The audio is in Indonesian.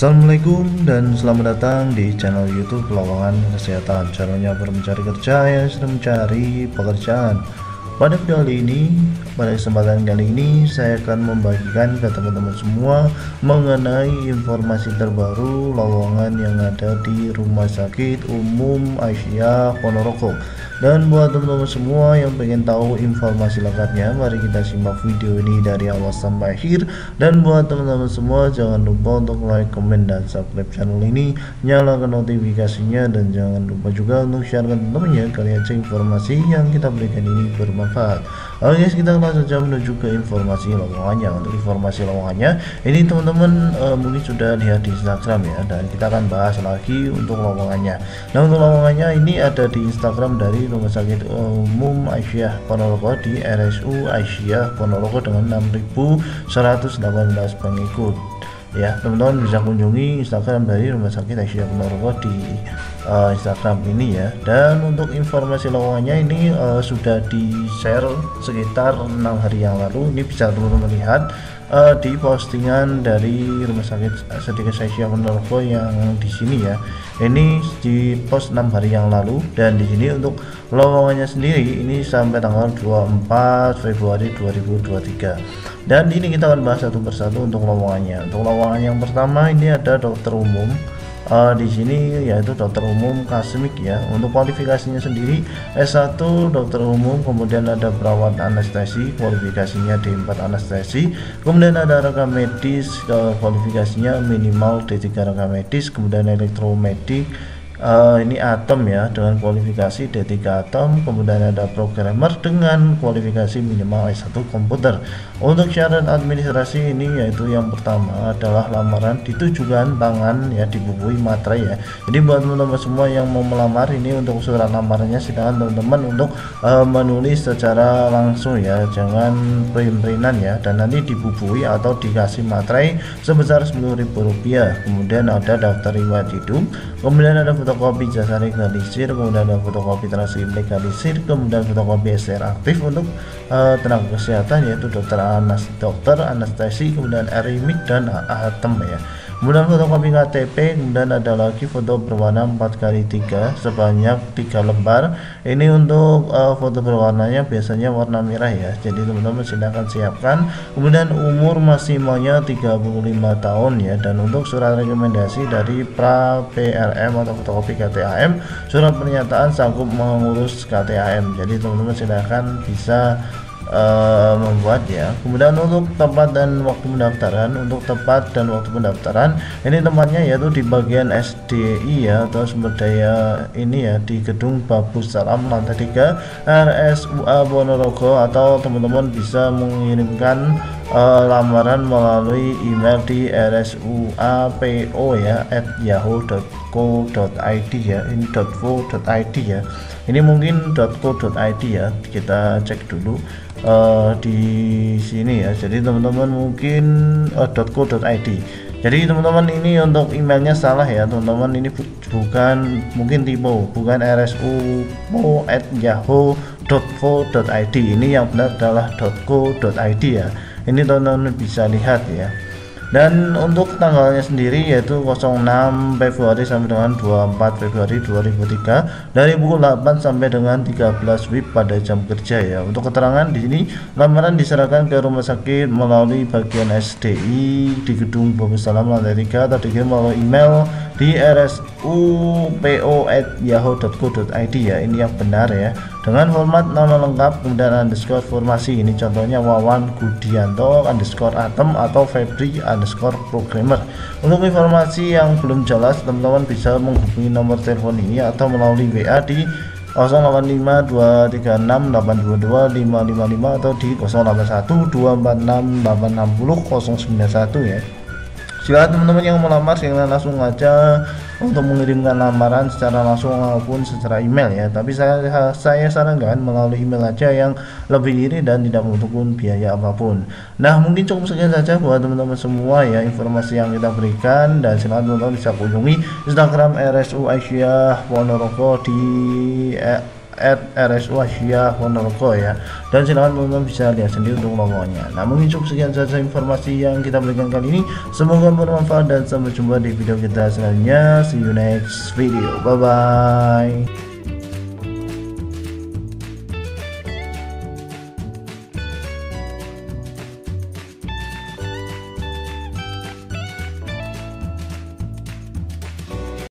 Assalamualaikum dan selamat datang di channel YouTube Lowongan Kesehatan. Channelnya mencari kerja yang sedang mencari pekerjaan. Pada video kesempatan kali ini saya akan membagikan ke teman-teman semua mengenai informasi terbaru lowongan yang ada di Rumah Sakit Umum Aisyah Ponorogo. Dan buat teman-teman semua yang pengen tahu informasi lengkapnya, mari kita simak video ini dari awal sampai akhir. Dan buat teman-teman semua, jangan lupa untuk like, komen, dan subscribe channel ini, nyalakan notifikasinya, dan jangan lupa juga untuk share ke teman-temannya kali aja informasi yang kita berikan ini bermanfaat. Oke guys, kita langsung saja menuju ke informasi lowongannya. Untuk informasi lowongannya ini teman-teman mungkin sudah lihat di Instagram ya, dan kita akan bahas lagi untuk lowongannya. Nah, untuk lowongannya ini ada di Instagram dari Rumah Sakit Umum Aisyah Ponorogo di RSU Aisyah Ponorogo dengan 6.118 pengikut. Ya, teman-teman bisa kunjungi Instagram dari Rumah Sakit Aisyah Ponorogo di Instagram ini ya. Dan untuk informasi lowongannya ini sudah di-share sekitar 6 hari yang lalu. Ini bisa teman-teman lihat di postingan dari Rumah Sakit Aisyah Ponorogo yang di sini ya. Ini di post 6 hari yang lalu, dan di sini untuk lowongannya sendiri ini sampai tanggal 24 Februari 2023. Dan ini kita akan bahas satu persatu untuk lowongannya. Untuk lowongan yang pertama ini ada dokter umum. Di sini yaitu dokter umum Kasmik ya. Untuk kualifikasinya sendiri S1 dokter umum, kemudian ada perawat anestesi, kualifikasinya D4 anestesi, kemudian ada rekam medis, kualifikasinya minimal D3 rekam medis, kemudian elektromedik, ini atom ya dengan kualifikasi D3 atom, kemudian ada programmer dengan kualifikasi minimal S1 komputer. Untuk syarat administrasi ini yaitu yang pertama adalah lamaran ditujukan tangan ya, dibubuhi materai ya. Jadi buat teman-teman semua yang mau melamar ini, untuk surat lamarannya silakan teman-teman untuk menulis secara langsung ya, jangan print-printan ya, dan nanti dibubuhi atau dikasih materai sebesar Rp10.000. Kemudian ada daftar riwayat hidup, kemudian ada fotokopi jasa legalisir, kemudian ada fotokopi transkrip legalisir, kemudian fotokopi SR aktif untuk tenaga kesehatan yaitu dokter anestesi, kemudian RMIC dan atem ya. Kemudian fotokopi KTP, kemudian ada lagi foto berwarna 4x3 sebanyak 3 lembar. Ini untuk foto berwarnanya biasanya warna merah ya, jadi teman-teman silahkan siapkan. Kemudian umur maksimalnya 35 tahun ya. Dan untuk surat rekomendasi dari pra PRM atau fotokopi KTAM, surat pernyataan sanggup mengurus KTAM. Jadi teman-teman silahkan bisa membuat ya. Kemudian untuk tempat dan waktu pendaftaran, untuk tempat dan waktu pendaftaran ini tempatnya yaitu di bagian SDI ya, atau sumber daya ini ya, di gedung Babus Salam lantai 3 RSUA Ponorogo, atau teman-teman bisa mengirimkan lamaran melalui email di rsuapo ya @yahoo.co.id ya. Ini .co.id ya, ini mungkin .co.id ya, kita cek dulu di sini ya. Jadi teman-teman mungkin .co.id. Jadi teman-teman ini untuk emailnya salah ya teman-teman, ini bukan, mungkin tipe, bukan rsupo@yahoo.co.id. Ini yang benar adalah .co.id ya. Ini teman-teman bisa lihat ya. Dan untuk tanggalnya sendiri yaitu 06 Februari sampai dengan 24 Februari 2003 dari pukul 8 sampai dengan 13 WIB pada jam kerja ya. Untuk keterangan di sini, lamaran diserahkan ke rumah sakit melalui bagian SDI di gedung Babus Salam lantai 3, atau dikirim melalui email di rsupo@yahoo.co.id ya. Ini yang benar ya, dengan format nama lengkap kemudian underscore formasi. Ini contohnya Wawan Gudianto underscore atem atau Febri underscore programmer. Untuk informasi yang belum jelas, teman-teman bisa menghubungi nomor telepon ini atau melalui WA di 085236822555 atau di 081246860091 ya. Silakan teman-teman yang melamar silakan langsung aja untuk mengirimkan lamaran secara langsung maupun secara email ya. Tapi saya sarankan melalui email aja yang lebih irit dan tidak membutuhkan biaya apapun. Nah, mungkin cukup sekian saja buat teman-teman semua ya informasi yang kita berikan, dan silakan teman-teman bisa kunjungi Instagram RSU Aisyah Ponorogo di @RSU Asia Ponorogo ya. Dan silahkan teman-teman bisa lihat sendiri untuk logonya. Nah, mungkin cukup sekian saja informasi yang kita berikan kali ini. Semoga bermanfaat dan sampai jumpa di video kita selanjutnya. See you next video. Bye bye.